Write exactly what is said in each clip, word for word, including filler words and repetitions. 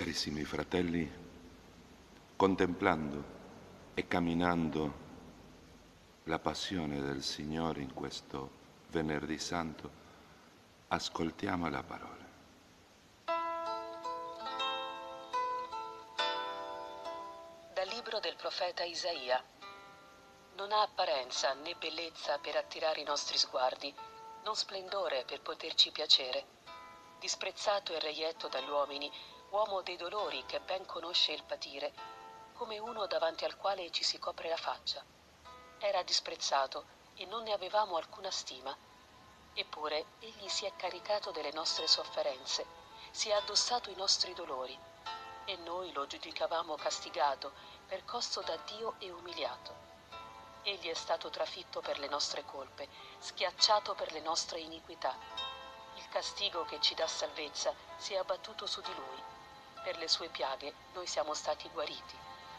Carissimi fratelli, contemplando e camminando la passione del Signore in questo Venerdì Santo, ascoltiamo la parola. Dal libro del profeta Isaia. Non ha apparenza né bellezza per attirare i nostri sguardi, non splendore per poterci piacere. Disprezzato e reietto dagli uomini, uomo dei dolori che ben conosce il patire, come uno davanti al quale ci si copre la faccia. Era disprezzato e non ne avevamo alcuna stima. Eppure egli si è caricato delle nostre sofferenze, si è addossato i nostri dolori, e noi lo giudicavamo castigato, percosso da Dio e umiliato. Egli è stato trafitto per le nostre colpe, schiacciato per le nostre iniquità. Il castigo che ci dà salvezza si è abbattuto su di lui. Per le sue piaghe noi siamo stati guariti.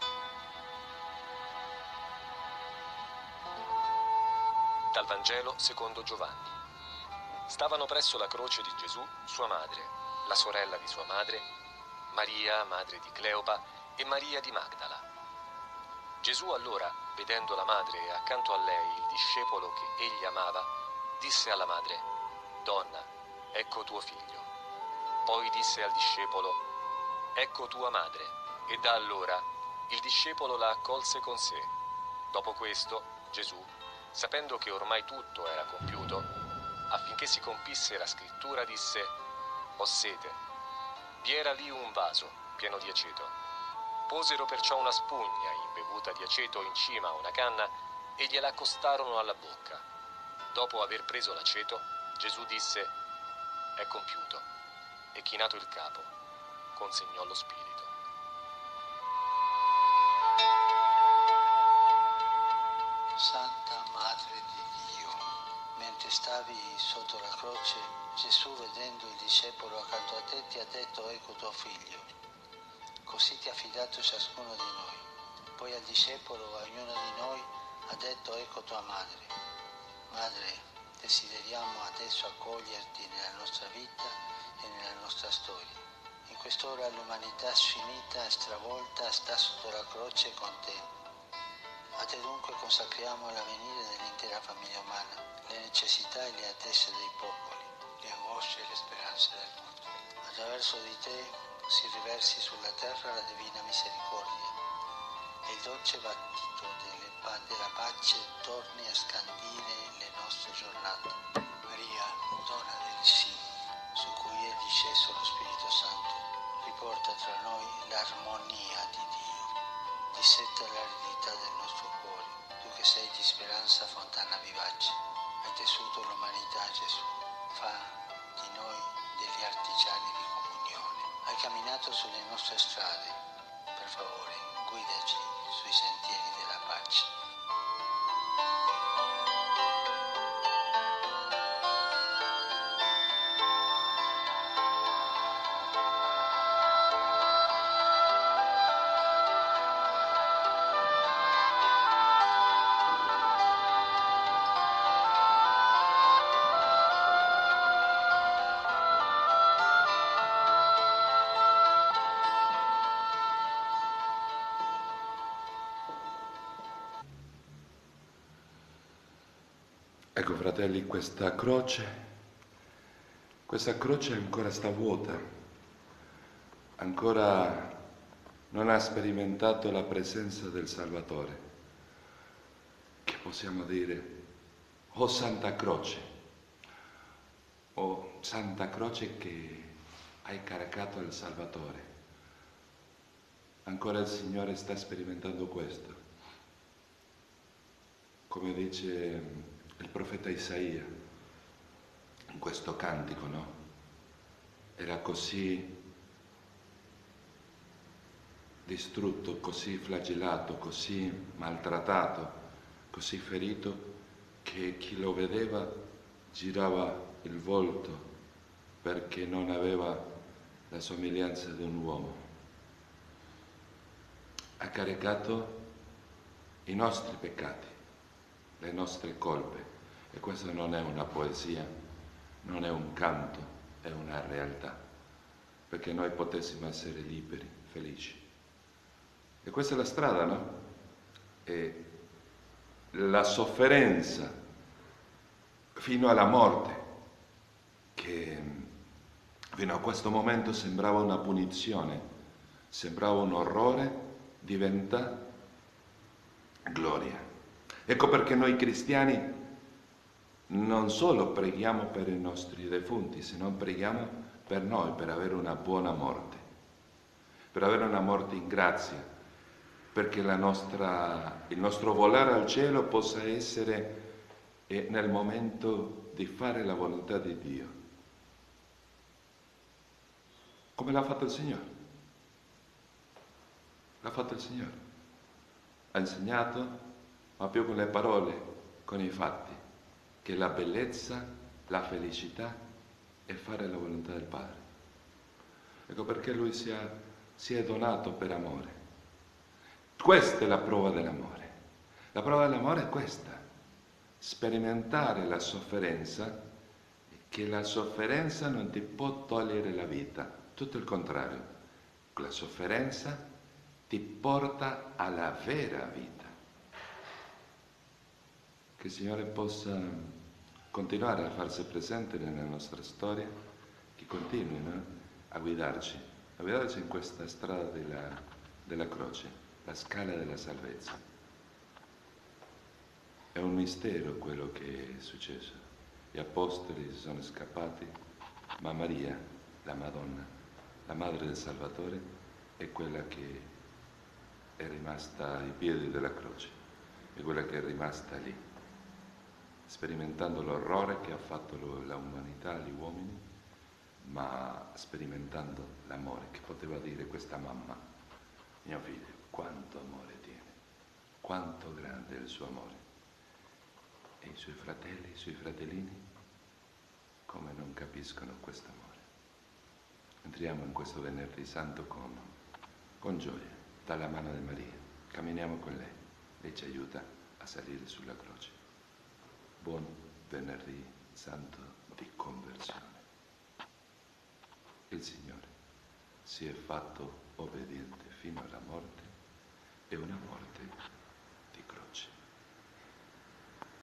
Dal Vangelo secondo Giovanni. Stavano presso la croce di Gesù sua madre, la sorella di sua madre, Maria, madre di Cleopa, e Maria di Magdala. Gesù allora, vedendo la madre e accanto a lei il discepolo che egli amava, disse alla madre: «Donna, ecco tuo figlio». Poi disse al discepolo: «Ecco tua madre». E da allora il discepolo la accolse con sé. Dopo questo, Gesù, sapendo che ormai tutto era compiuto, affinché si compisse la scrittura, disse: «Ho sete». Vi era lì un vaso pieno di aceto. Posero perciò una spugna imbevuta di aceto in cima a una canna e gliela accostarono alla bocca. Dopo aver preso l'aceto, Gesù disse: «È compiuto», e chinato il capo, consegnò lo spirito. Santa Madre di Dio, mentre stavi sotto la croce, Gesù, vedendo il discepolo accanto a te, ti ha detto: «Ecco tuo figlio». Così ti ha affidato ciascuno di noi. Poi al discepolo, a ognuno di noi, ha detto: «Ecco tua madre». Madre, desideriamo adesso accoglierti nella nostra vita e nella nostra storia. In quest'ora l'umanità sfinita e stravolta sta sotto la croce con te. A te dunque consacriamo l'avvenire dell'intera famiglia umana, le necessità e le attese dei popoli, le angosce e le speranze del mondo. Attraverso di te si riversi sulla terra la divina misericordia e il dolce battito delle, della pace torni a scandire le nostre giornate. Maria, donna del sì, su cui è disceso lo Spirito Santo, riporta tra noi l'armonia di Dio, dissetta l'aridità del nostro cuore. Tu che sei di speranza fontana vivace, hai tessuto l'umanità, Gesù, fa di noi degli artigiani di comunione. Hai camminato sulle nostre strade, per favore, guidaci sui sentieri della pace. Ecco, fratelli, questa croce, questa croce ancora sta vuota, ancora non ha sperimentato la presenza del Salvatore, che possiamo dire: «Oh Santa Croce, oh Santa Croce che hai caricato il Salvatore». Ancora il Signore sta sperimentando questo, come dice il profeta Isaia in questo cantico, no? Era così distrutto, così flagellato, così maltrattato, così ferito, che chi lo vedeva girava il volto perché non aveva la somiglianza di un uomo. Ha caricato i nostri peccati, le nostre colpe. E questa non è una poesia, non è un canto, è una realtà. perché noi potessimo essere liberi, felici. E questa è la strada, no? E la sofferenza fino alla morte, che fino a questo momento sembrava una punizione, sembrava un orrore, diventa gloria. Ecco perché noi cristiani non solo preghiamo per i nostri defunti, se non preghiamo per noi, per avere una buona morte, per avere una morte in grazia, perché la nostra, il nostro volare al cielo possa essere eh, nel momento di fare la volontà di Dio, come l'ha fatto il Signore. L'ha fatto il Signore. Ha insegnato, ma più con le parole, con i fatti, che la bellezza, la felicità è fare la volontà del Padre. Ecco perché Lui si, ha, si è donato per amore. Questa è la prova dell'amore. La prova dell'amore è questa: sperimentare la sofferenza, che la sofferenza non ti può togliere la vita, tutto il contrario. La sofferenza ti porta alla vera vita. Che il Signore possa continuare a farsi presente nella nostra storia, che continui, no? a guidarci, a guidarci in questa strada della, della croce, la scala della salvezza. È un mistero quello che è successo. Gli apostoli si sono scappati, ma Maria, la Madonna, la Madre del Salvatore, è quella che è rimasta ai piedi della croce, è quella che è rimasta lì, sperimentando l'orrore che ha fatto l'umanità, gli uomini, ma sperimentando l'amore che poteva dire questa mamma: mio figlio, quanto amore tiene, quanto grande è il suo amore. E i suoi fratelli, i suoi fratellini, come non capiscono questo amore. Entriamo in questo venerdì santo con, con gioia, dalla mano di Maria, camminiamo con lei, lei ci aiuta a salire sulla croce. Buon venerdì santo di conversione. Il Signore si è fatto obbediente fino alla morte, e una morte